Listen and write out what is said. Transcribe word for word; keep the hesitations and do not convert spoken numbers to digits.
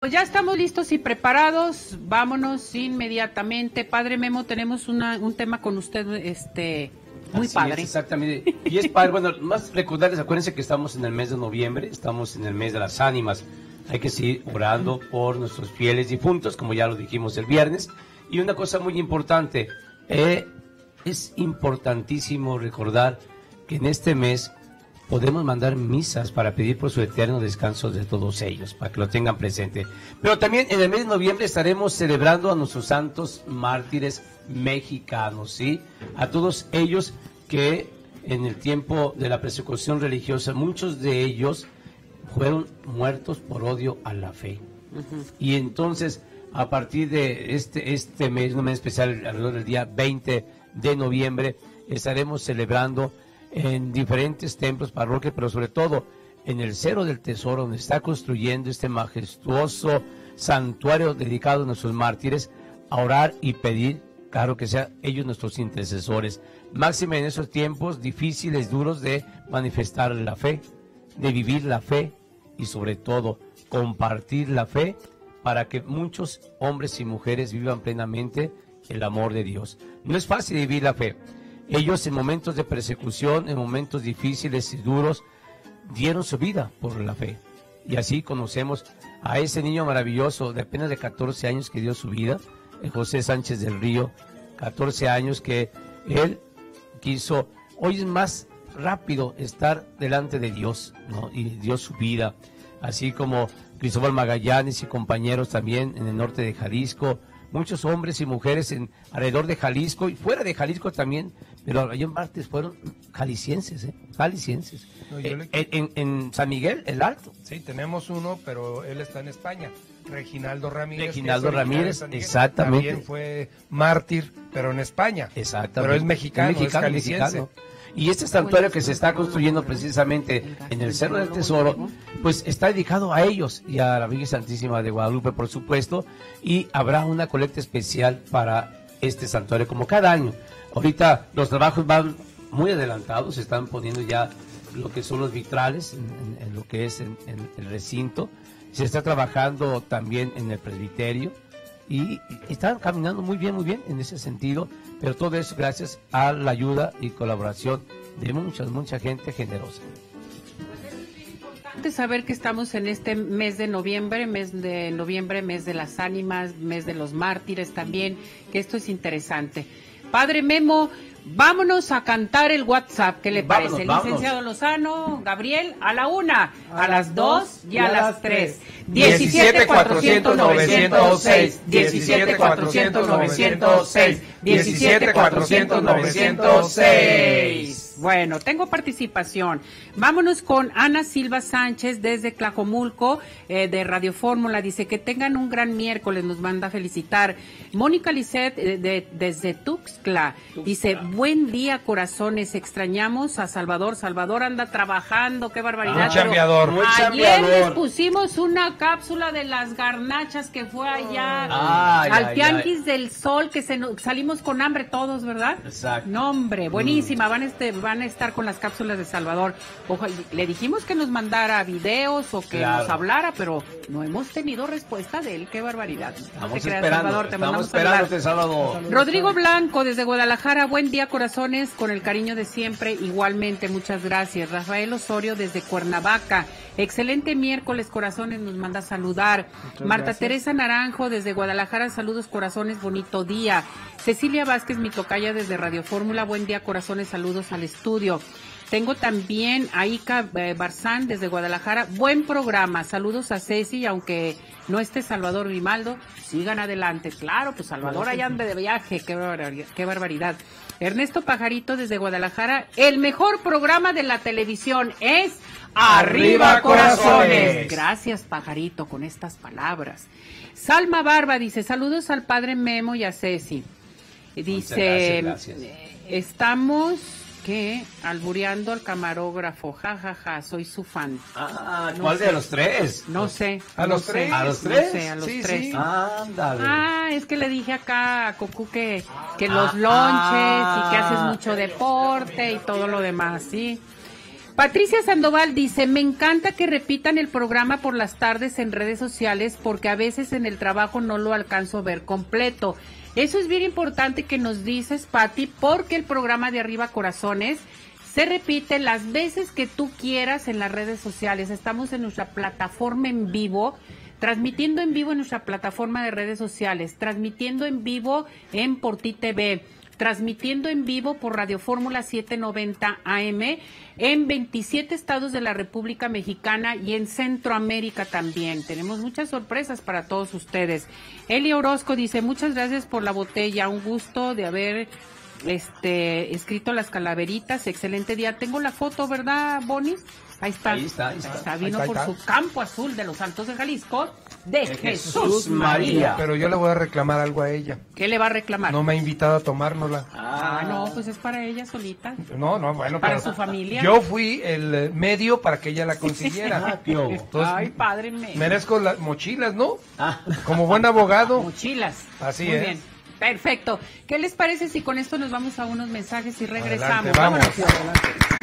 Pues ya estamos listos y preparados, vámonos inmediatamente. Padre Memo, tenemos una, un tema con usted, este, muy Así padre. Es, exactamente, y es padre, bueno, más recordarles, acuérdense que estamos en el mes de noviembre, estamos en el mes de las ánimas, hay que seguir orando por nuestros fieles difuntos, como ya lo dijimos el viernes, y una cosa muy importante, eh, es importantísimo recordar que en este mes podemos mandar misas para pedir por su eterno descanso de todos ellos, para que lo tengan presente. Pero también en el mes de noviembre estaremos celebrando a nuestros santos mártires mexicanos, ¿sí? A todos ellos que en el tiempo de la persecución religiosa, muchos de ellos fueron muertos por odio a la fe. Uh-huh. Y entonces, a partir de este, este mes, un mes especial, alrededor del día veinte de noviembre, estaremos celebrando en diferentes templos, parroquias, pero sobre todo en el Cerro del Tesoro, donde está construyendo este majestuoso santuario dedicado a nuestros mártires, a orar y pedir, claro, que sean ellos nuestros intercesores, máxime en esos tiempos difíciles, duros, de manifestar la fe, de vivir la fe y sobre todo compartir la fe para que muchos hombres y mujeres vivan plenamente el amor de Dios. No es fácil vivir la fe. Ellos en momentos de persecución, en momentos difíciles y duros, dieron su vida por la fe. Y así conocemos a ese niño maravilloso de apenas de catorce años que dio su vida, José Sánchez del Río, catorce años que él quiso, hoy es más rápido estar delante de Dios, ¿no? Y dio su vida, así como Cristóbal Magallanes y compañeros también en el norte de Jalisco, muchos hombres y mujeres en alrededor de Jalisco y fuera de Jalisco también, pero ellos martes fueron jaliscienses, ¿eh? Jaliscienses. No, eh, le... en, en San Miguel, el Alto. Sí, tenemos uno, pero él está en España. Reginaldo Ramírez. Reginaldo Ramírez, exactamente. También fue mártir, pero en España. Exactamente. Pero es mexicano, es, mexicano, es jalisciense. Mexicano. Y este santuario que se está construyendo precisamente en el Cerro del Tesoro, pues está dedicado a ellos y a la Virgen Santísima de Guadalupe, por supuesto, y habrá una colecta especial para este santuario, como cada año. Ahorita los trabajos van muy adelantados, se están poniendo ya lo que son los vitrales, en, en, en lo que es en, en el recinto, se está trabajando también en el presbiterio, y están caminando muy bien, muy bien en ese sentido, pero todo eso gracias a la ayuda y colaboración de mucha, mucha gente generosa. Es importante saber que estamos en este mes de noviembre, mes de noviembre, mes de las ánimas, mes de los mártires también, que esto es interesante. Padre Memo, vámonos a cantar el WhatsApp, ¿qué le vámonos, parece? Vámonos. Licenciado Lozano, Gabriel, a la una, a, a las dos y a, a las tres. diecisiete cuatrocientos novecientos seis, diecisiete cuatrocientos novecientos seis, diecisiete cuatrocientos novecientos seis. Bueno, tengo participación. Vámonos con Ana Silva Sánchez desde Tlajomulco, eh, de Radio Fórmula. Dice que tengan un gran miércoles, nos manda a felicitar. Mónica Lisset eh, de, desde Tuxtla dice, buen día, corazones, extrañamos a Salvador. Salvador anda trabajando, qué barbaridad. Muy chambeador, muy ayer chambeador. les pusimos una cápsula de las garnachas que fue allá ay, al ay, Tianguis ay. del Sol, que se no, salimos con hambre todos, ¿verdad? Exacto. No, hombre, buenísima, mm. van, este, van a estar con las cápsulas de Salvador. Ojalá, le dijimos que nos mandara videos o que claro. nos hablara, pero no hemos tenido respuesta de él, qué barbaridad. Estamos no te creas, esperando, Salvador, te estamos esperándote, Salvador. Rodrigo Blanco desde Guadalajara, buen día, corazones, con el cariño de siempre, igualmente, muchas gracias. Rafael Osorio desde Cuernavaca, excelente miércoles, corazones, nos manda a saludar. Muchas Marta gracias. Teresa Naranjo desde Guadalajara, saludos, corazones, bonito día. Cecilia Vázquez, mi tocaya desde Radio Fórmula, buen día, corazones, saludos al estudio. Tengo también a Ica eh, Barzán desde Guadalajara, buen programa, saludos a Ceci, aunque no esté Salvador Grimaldo, sigan adelante, claro, pues Salvador allá anda de viaje, qué barbaridad, qué barbaridad. Ernesto Pajarito desde Guadalajara, el mejor programa de la televisión es Arriba Corazones. Gracias, Pajarito, con estas palabras. Salma Barba dice, saludos al padre Memo y a Ceci. Dice, gracias, gracias. Estamos... que albureando al camarógrafo, jajaja, ja, ja, soy su fan. Ah, no ¿cuál sé. De los tres? No sé. ¿A no los sé, tres? ¿A los tres? No sé, a los sí, tres. Sí. Ándale. Ah, es que le dije acá a Cocu que, que ah, los lonches ah, y que haces mucho deporte y todo lo demás, ¿sí? Patricia Sandoval dice, me encanta que repitan el programa por las tardes en redes sociales porque a veces en el trabajo no lo alcanzo a ver completo. Eso es bien importante que nos dices, Pati, porque el programa de Arriba Corazones se repite las veces que tú quieras en las redes sociales. Estamos en nuestra plataforma en vivo, transmitiendo en vivo en nuestra plataforma de redes sociales, transmitiendo en vivo en Por Ti T V, transmitiendo en vivo por Radio Fórmula setecientos noventa A M en veintisiete estados de la República Mexicana y en Centroamérica también. Tenemos muchas sorpresas para todos ustedes. Eli Orozco dice, muchas gracias por la botella, un gusto de haber este escrito las calaveritas, excelente día. Tengo la foto, ¿verdad, Bonnie? Ahí está. Ahí está, ahí está. Ahí está, vino Ahí por está. su campo azul de los Altos de Jalisco, de, De Jesús, Jesús María. María. Pero yo le voy a reclamar algo a ella. ¿Qué le va a reclamar? No me ha invitado a tomárnosla. Ah, no, pues es para ella solita. No, no, bueno. Para pero su familia. Yo fui el eh, medio para que ella la consiguiera. Ah, qué hubo. Entonces, Ay, padre mío. merezco las mochilas, ¿no? Ah. Como buen abogado. Mochilas. Así Muy es. bien. Perfecto. ¿Qué les parece si con esto nos vamos a unos mensajes y regresamos? Adelante, vamos. Vámonos.